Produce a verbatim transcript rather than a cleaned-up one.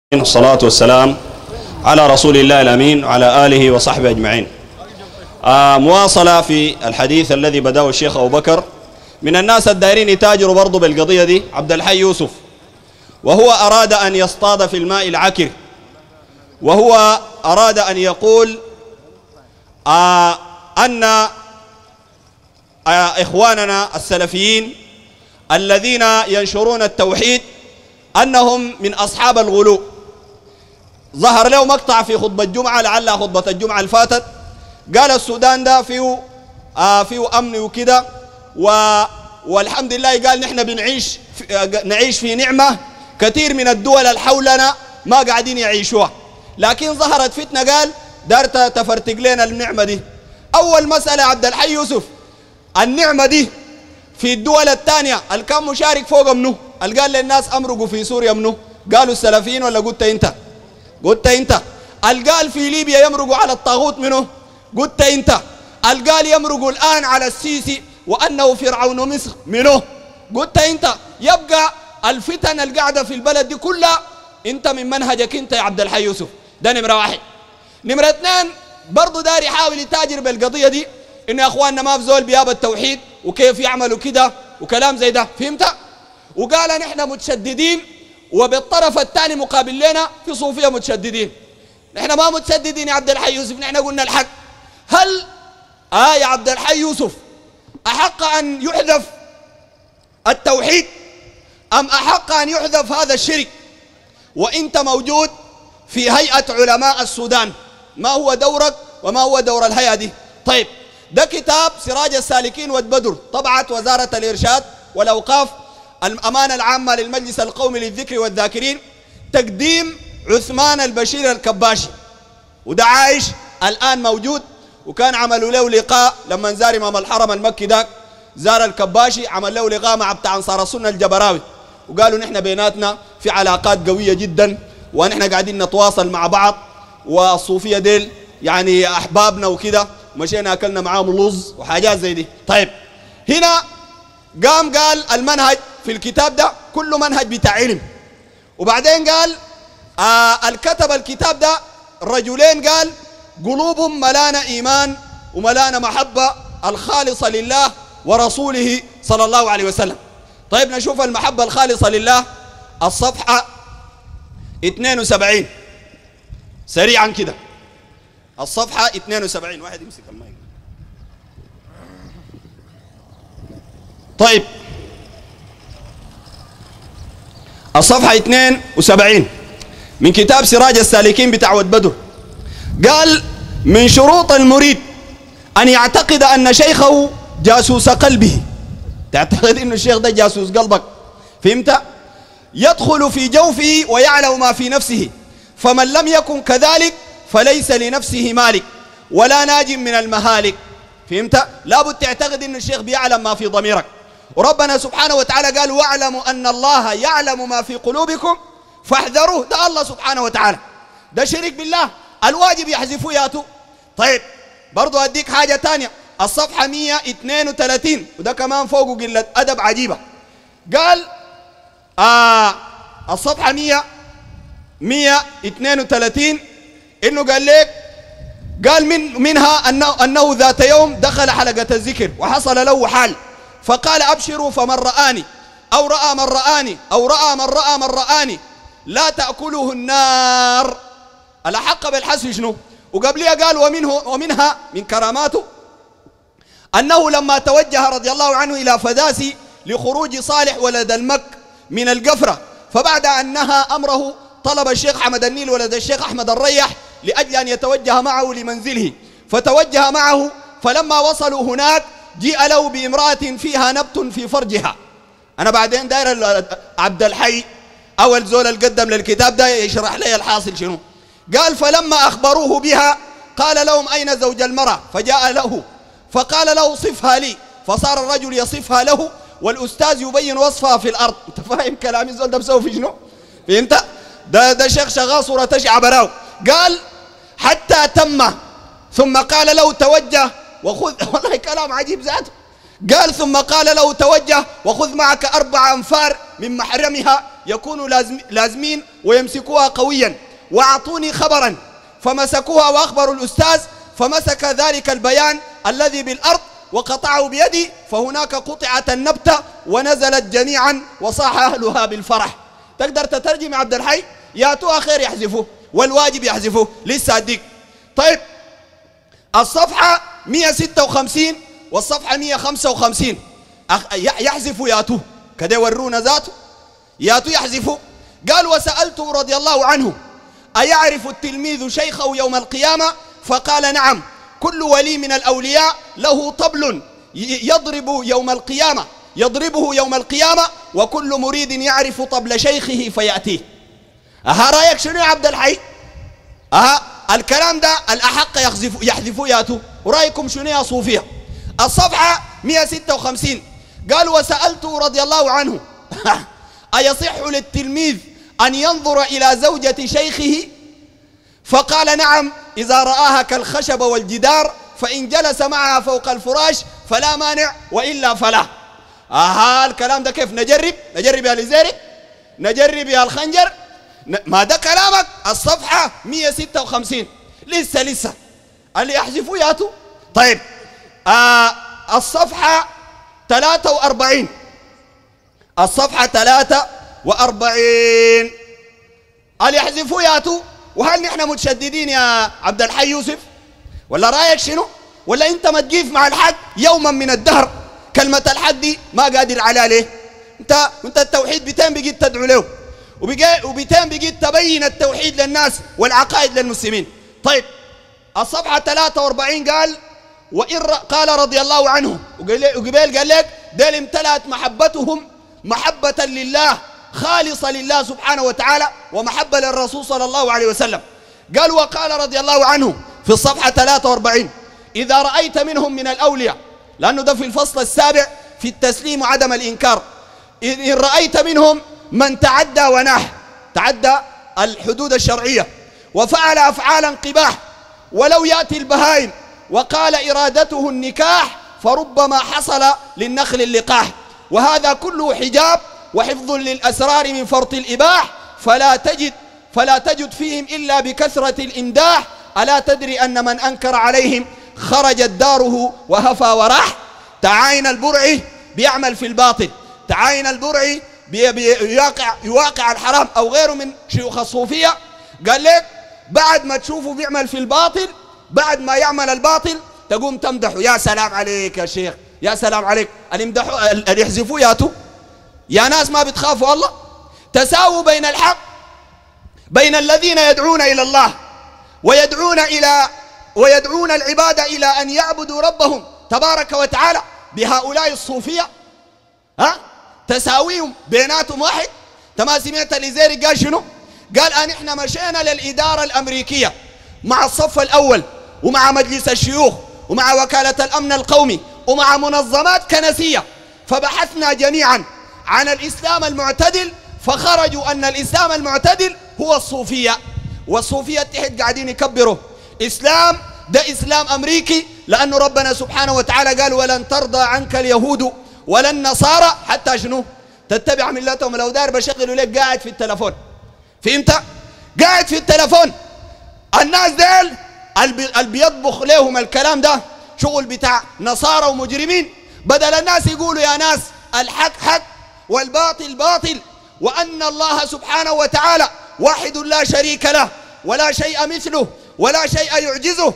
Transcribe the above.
الصلاة والسلام على رسول الله الأمين وعلى آله وصحبه أجمعين. آه مواصلة في الحديث الذي بدأه الشيخ أبو بكر. من الناس الدائرين يتاجروا برضو بالقضية دي عبد الحي يوسف، وهو أراد أن يصطاد في الماء العكر، وهو أراد أن يقول آه أن آه إخواننا السلفيين الذين ينشرون التوحيد أنهم من أصحاب الغلو. ظهر له مقطع في خطبة الجمعة، لعلها خطبة الجمعة الفاتت، قال السودان ده فيه آه فيه أمن وكده، و والحمد لله قال نحن بنعيش في نعيش في نعمة كثير من الدول اللي حولنا ما قاعدين يعيشوها، لكن ظهرت فتنة قال دارت تفرتق لنا النعمة دي. أول مسألة عبد الحي يوسف، النعمة دي في الدول الثانية اللي كان مشارك فوق منه، اللي قال للناس أمرقوا في سوريا منه، قالوا السلفيين ولا قلت أنت؟ قلت أنت. اللي قال في ليبيا يمرقوا على الطاغوت منه، قلت أنت. اللي قال يمرقوا الآن على السيسي وأنه فرعون مصر منه، قلت أنت. يبقى الفتن اللي قاعدة في البلد دي كلها أنت من منهجك أنت يا عبد الحي يوسف. ده نمرة واحد. نمرة اثنين، برضه داري يحاول يتاجر بالقضية دي، إنه يا أخواننا ما في زول بياب التوحيد وكيف يعملوا كده وكلام زي ده، فهمت؟ وقال نحن متشددين وبالطرف الثاني مقابل لنا في صوفية متشددين. نحن ما متشددين يا عبد الحي يوسف، نحن قلنا الحق. هل آه يا عبد الحي يوسف أحق أن يحذف التوحيد أم أحق أن يحذف هذا الشرك وإنت موجود في هيئة علماء السودان؟ ما هو دورك وما هو دور الهيئة دي؟ طيب، ده كتاب سراج السالكين والبدر، طبعت وزارة الإرشاد والأوقاف، الأمانة العامة للمجلس القومي للذكر والذاكرين، تقديم عثمان البشير الكباشي، وده عايش الآن موجود. وكان عملوا له لقاء لما زار إمام الحرم المكي داك، زار الكباشي، عمل له لقاء مع بتاع أنصار السنة الجبراوي، وقالوا نحن بيناتنا في علاقات قوية جدا ونحن قاعدين نتواصل مع بعض، والصوفية ديل يعني أحبابنا وكده، ومشينا أكلنا معاهم لوز وحاجات زي دي. طيب، هنا قام قال المنهج في الكتاب ده كله منهج بتاع علم، وبعدين قال آه الكتب الكتاب ده رجلين قال قلوبهم ملانة إيمان وملانة محبة الخالصة لله ورسوله صلى الله عليه وسلم. طيب نشوف المحبة الخالصة لله، الصفحة اثنين وسبعين سريعا كده، الصفحة اثنين وسبعين. واحد يمسك المايك. طيب، الصفحة اثنين وسبعين من كتاب سراج السالكين بتاع ود بدر، قال من شروط المريد أن يعتقد أن شيخه جاسوس قلبه. تعتقد أن الشيخ ده جاسوس قلبك، فهمت؟ يدخل في جوفه ويعلم ما في نفسه، فمن لم يكن كذلك فليس لنفسه مالك ولا ناج من المهالك، فهمت؟ لابد تعتقد أن الشيخ بيعلم ما في ضميرك. وربنا سبحانه وتعالى قال واعلموا أن الله يعلم ما في قلوبكم فاحذروه. ده الله سبحانه وتعالى، ده شرك بالله، الواجب يحذفوه ياتوا. طيب، برضو أديك حاجة تانية، الصفحة مية واثنين وثلاثين، وده كمان فوقه قلة أدب عجيبة. قال آه الصفحة مية مية واثنين وثلاثين إنه قال لك، قال من منها أنه, أنه ذات يوم دخل حلقة الذكر وحصل له حال، فقال أبشروا فمن رآني أو رأى من رآني أو رأى من رأى من رآني لا تأكله النار. الأحق بالحسب شنو؟ وقبلها قال ومنه ومنها من كراماته أنه لما توجه رضي الله عنه إلى فداسي لخروج صالح ولد المك من القفرة، فبعد أن نهى أمره طلب الشيخ حمد النيل ولد الشيخ أحمد الريح لأجل أن يتوجه معه لمنزله، فتوجه معه. فلما وصلوا هناك جيء له بامرأة فيها نبت في فرجها. أنا بعدين داير عبد الحي أول زول القدم للكتاب ده يشرح لي الحاصل شنو. قال فلما أخبروه بها قال لهم أين زوج المرأة؟ فجاء له فقال له صفها لي، فصار الرجل يصفها له والأستاذ يبين وصفها في الأرض. أنت فاهم كلامي؟ الزول ده مسوي في شنو؟ فهمت؟ ده ده شيخ شغال صورة تشعب براو. قال حتى تم، ثم قال له توجه وخذ والله كلام عجيب ذاته. قال ثم قال له توجه وخذ معك أربع أنفار من محرمها يكونوا لازمين ويمسكوها قويا. وأعطوني خبرا فمسكوها وأخبروا الأستاذ فمسك ذلك البيان الذي بالأرض وقطعه بيدي، فهناك قطعت النبتة ونزلت جميعا وصاح أهلها بالفرح. تقدر تترجم يا عبد الحي؟ ياتوها خير يحذفوه والواجب يحذفوه. لسه أديك. طيب الصفحة مئة وستة وخمسين والصفحة مئة وخمسة وخمسين يحذفوا ياتوه كده يورونا ذاته ياتوا يحذفوا. قال وسألته رضي الله عنه أيعرف التلميذ شيخه يوم القيامة؟ فقال نعم، كل ولي من الأولياء له طبل يضرب يوم القيامة يضربه يوم القيامة، وكل مريد يعرف طبل شيخه فيأتيه. أها رأيك شنو يا عبد الحي؟ أها الكلام ده الأحق يحذفوا ياتوا، ورأيكم شنو يا صوفية؟ الصفحة مئة وستة وخمسين قال وسألته رضي الله عنه أيصح للتلميذ أن ينظر إلى زوجة شيخه؟ فقال نعم إذا رآها كالخشب والجدار، فإن جلس معها فوق الفراش فلا مانع وإلا فلا. آها الكلام ده كيف نجرب؟ نجرب يا لزيري؟ نجرب يا الخنجر؟ ما ده كلامك. الصفحة مئة وستة وخمسين لسه لسه اللي يحذفوا ياتوا. طيب آه الصفحة ثلاثة وأربعين الصفحة ثلاثة وأربعين اللي يحذفوا ياتوا. وهل نحن متشددين يا عبد الحي يوسف؟ ولا رايك شنو؟ ولا انت ما تجيف مع الحق يوما من الدهر؟ كلمة الحق دي ما قادر على ليه؟ انت انت التوحيد بتين بقيت تدعو له، وبتين بقيت تبين التوحيد للناس والعقائد للمسلمين. طيب الصفحة ثلاثة وأربعين قال وإن قال رضي الله عنه، وقبيل قال لك ديل امتلأت محبتهم محبة لله خالصة لله سبحانه وتعالى ومحبة للرسول صلى الله عليه وسلم. قال وقال رضي الله عنه في الصفحة ثلاثة وأربعين إذا رأيت منهم من الأولياء، لأنه ده في الفصل السابع في التسليم وعدم الإنكار، إن رأيت منهم من تعدى وناح، تعدى الحدود الشرعية وفعل أفعالا قباح، ولو يأتي البهائم وقال إرادته النكاح فربما حصل للنخل اللقاح، وهذا كله حجاب وحفظ للأسرار من فرط الإباح، فلا تجد فلا تجد فيهم إلا بكثرة الإمداح، ألا تدري أن من أنكر عليهم خرجت داره وهفى وراح. تعاين البرعي بيعمل في الباطل، تعاين البرعي بيواقع يواقع الحرام أو غيره من شيوخ الصوفية. قال لك بعد ما تشوفه بيعمل في الباطل، بعد ما يعمل الباطل تقوم تمدحه، يا سلام عليك يا شيخ، يا سلام عليك. اللي يمدحوا اللي يحذفوا ياتوا. يا ناس ما بتخافوا الله؟ تساووا بين الحق، بين الذين يدعون إلى الله ويدعون إلى ويدعون العباد إلى أن يعبدوا ربهم تبارك وتعالى بهؤلاء الصوفية. ها تساويهم بيناتهم واحد. تما سمعت الإزيري قال شنو؟ قال أن احنا مشينا للإدارة الأمريكية مع الصف الأول ومع مجلس الشيوخ ومع وكالة الأمن القومي ومع منظمات كنسية، فبحثنا جميعا عن الإسلام المعتدل، فخرجوا أن الإسلام المعتدل هو الصوفية. والصوفية تحت قاعدين يكبروا إسلام ده إسلام أمريكي، لأنه ربنا سبحانه وتعالى قال ولن ترضى عنك اليهود ولا النصارى حتى شنو تتبع ملتهم. لو دار بشغلوا لك قاعد في التلفون، فهمت؟ قاعد في التلفون. الناس ديل اللي بيطبخ لهم الكلام ده شغل بتاع نصارى ومجرمين، بدل الناس يقولوا يا ناس الحق حق والباطل باطل، وأن الله سبحانه وتعالى واحد لا شريك له ولا شيء مثله ولا شيء يعجزه،